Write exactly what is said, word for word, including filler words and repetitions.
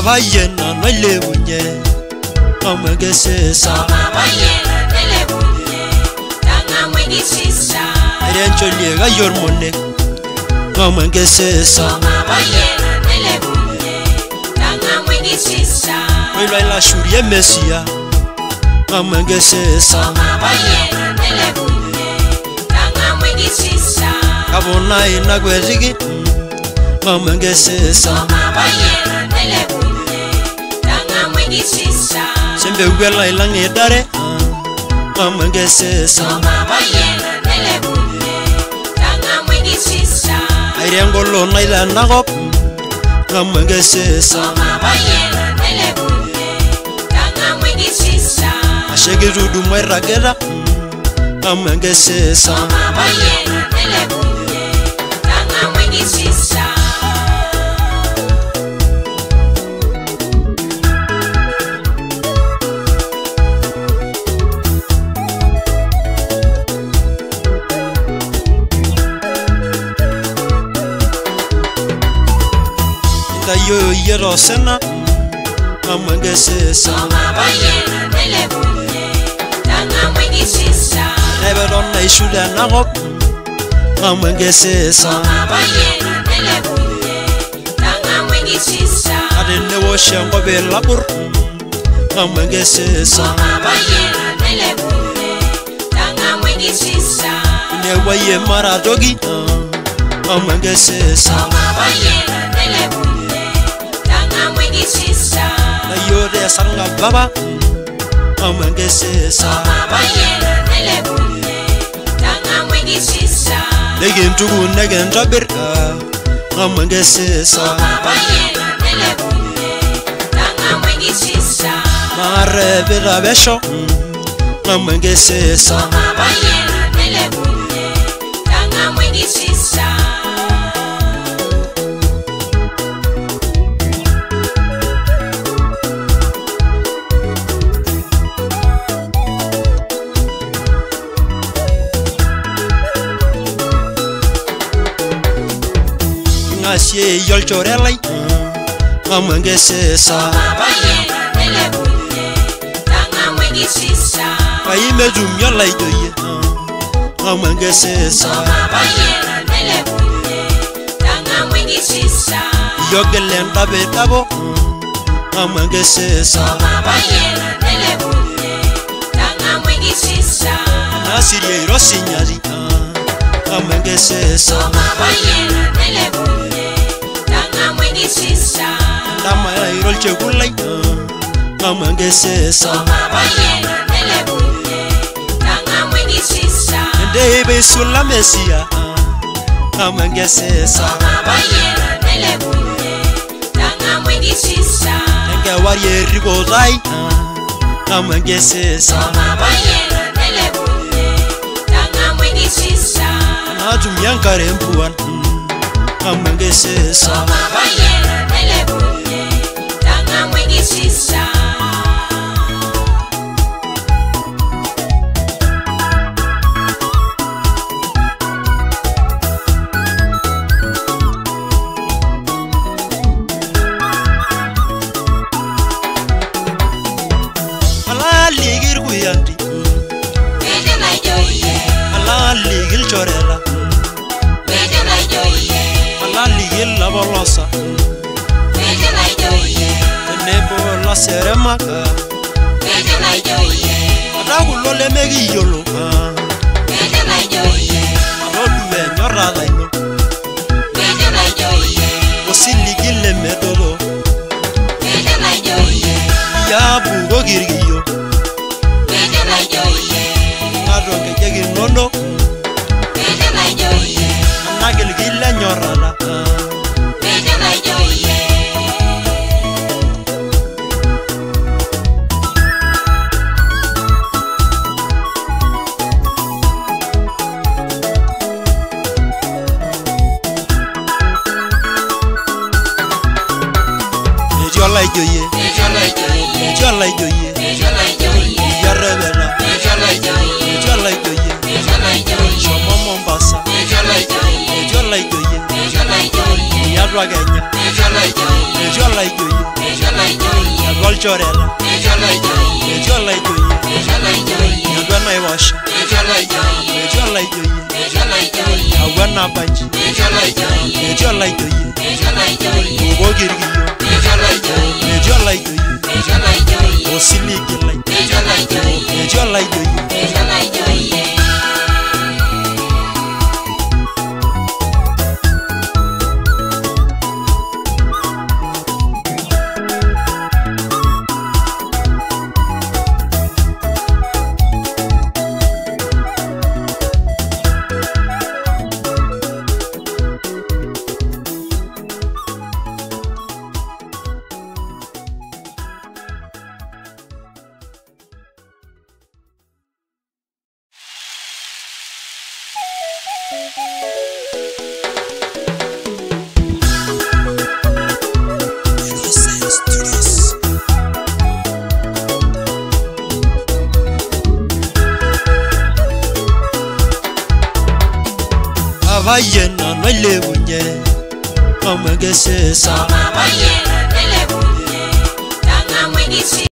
bayena nalebunye amwengesesa bayena nalebunye tanga mwengisisa erencholie gayormone amwengesesa bayena nalebunye tanga mwengisisa wela la shurie mesia amwengesesa bayena nalebunye tanga mwengisisa kabona ina gwezigi amwengesesa bayena nalebunye tanga mwengisisa sembe wela ilange dare amwengesesa bayena nalebunye tanga mwengisisa airengolo naila nagop amwengesesa bayena nalebunye tanga mwengisisa ashegirudu mweragera amwengesesa bayena nalebunye tanga mwengisisa yo yero sena amwengesesa bayena nalebunye tanga mwengisisa neberon na ishuda nagop amwengesesa bayena nalebunye tanga mwengisisa adene woshe ngobe labur amwengesesa bayena nalebunye tanga mwengisisa newaye maradogi amwengesesa bayena nalebunye tanga mwengisisa ayode sanga baba amwengesesa bayena nalebunye tanga mwengisisa negentugu negentobir amwengesesa bayena nalebunye tanga mwengisisa marebera besho amwengesesa bayena nalebunye tanga mwengisisa ngasie yolchorelai amwengesesa bayena nalebunye tanga mwengisisa kaimejum yolaidoye amwengesesa bayena nalebunye tanga mwengisisa yogelenda betabo amwengesesa bayena nalebunye tanga mwengisisa nasirie irosinyari amwengesesa bayena nalebunye tanga mwengisisa ndama irolchekulai amwengesesa bayena nalebunye tanga mwengisisa ndebe sulamesia amwengesesa bayena nalebunye tanga mwengisisa ngewarie ribotai amwengesesa bayena nalebunye tanga mwengisisa natumyankare mpuan amwengesesa bayena nalebunye tanga mwengisisa alaligir kuyandi Bete na joye alaligil chorela Bete na joye alaligil labolosa Bete na joye nebo la seremaka Bete na joye adagulole megiyolo Bete na joye adoduwe nyoradaino Bete na joye osiligile medolo Bete na joye yabugo girgiyo Bete na joye adongejegi nono Bete na joye anagilgile nyorala Bete na joye Ejolaijoye Ejolaijoye Ejolaijoye Ejolaijoye Yarebela Ejolaijoye Ejolaijoye Ejolaijoye Shomo Mombasa Ejolaijoye Ejolaijoye Ejolaijoye Yadwagenya Ejo la joye. Yagol chorela. Ejo la joye. Yagol na iwasha. Ejo la joye. Agwana banji. Ejo la joye. Ugo girgiyo. Ejo la joye. Osili gilai. Ejo la joye. Abayena nwelebunye omegese sa.